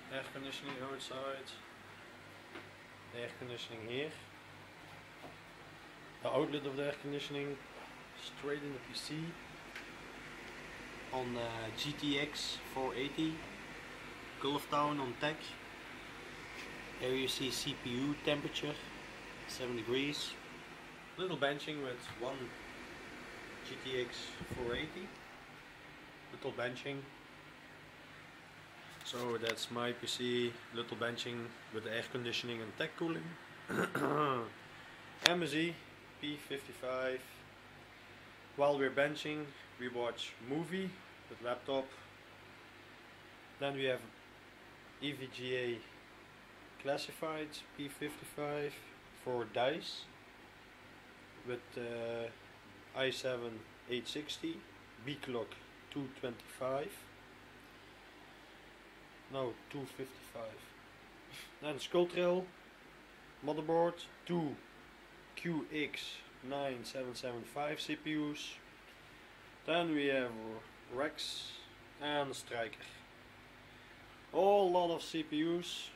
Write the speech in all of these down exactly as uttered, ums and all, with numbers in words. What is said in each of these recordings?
air conditioning outside, air conditioning here, the outlet of the air conditioning straight in the P C on uh, G T X four eighty, Gulftown on tech. Here you see C P U temperature, seven degrees. Little benching with one G T X four eighty. Little benching. So that's my P C, little benching with air conditioning and tech cooling. M S I P fifty-five. While we're benching, we watch movie with laptop. Then we have E V G A classified P fifty-five for dice with uh, i seven eight sixty, B clock two twenty-five, no two fifty-five. Then Sculptrail motherboard, two Q X nine seven seven five C P Us. Then we have Rex and Striker. All lot of C P Us.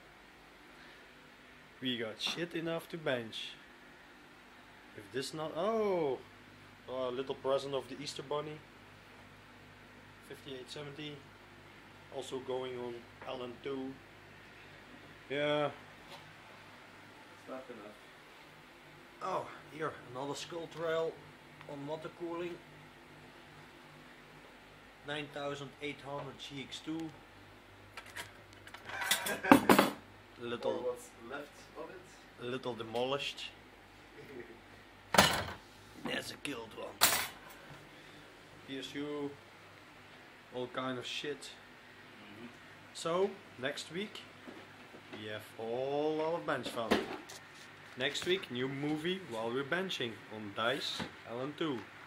We got shit enough to bench. If this not, oh, oh, a little present of the Easter Bunny. fifty-eight seventy. Also going on Allen two. Yeah. It's not enough. Oh, here another Sculptrail on water cooling. nine thousand eight hundred G X two. Little, or what's left of it. a little demolished. There's a killed one. P S U, all kind of shit. Mm-hmm. So next week we have all our bench fun. Next week new movie while we're benching on Dice Allen two.